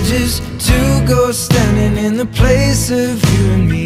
bridges, two ghosts standing in the place of you and me.